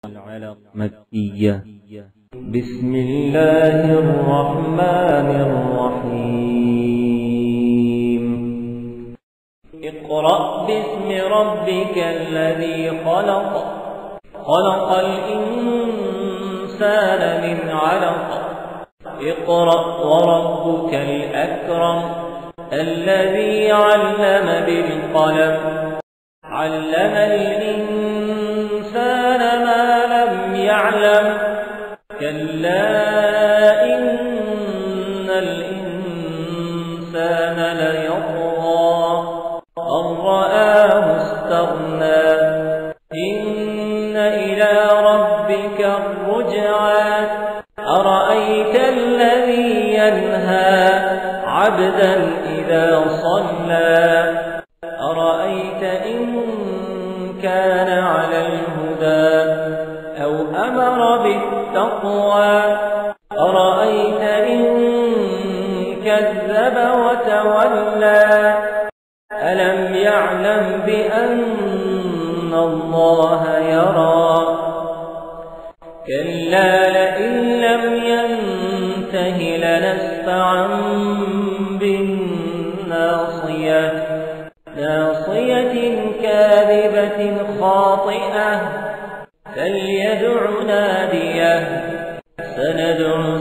العلق مكية. بسم الله الرحمن الرحيم. اقرأ باسم ربك الذي خلق، خلق الإنسان من علق. اقرأ وربك الأكرم الذي علم بالقلم، علم الإنسان ما لم يعلم. كلا إن الإنسان ليطغى أن رآه استغنى. إن إلى ربك الرجعى. أرأيت الذي ينهى عبدا إذا صلى. أرأيت إن كان على الهدى أو أمر بالتقوى. أرأيت إن كذب وتولى. ألم يعلم بأن الله يرى. كلا لئن لم ينته لنسفعا بالناصية، ناصية كاذبة خاطئة. فليدع ناديه. سندع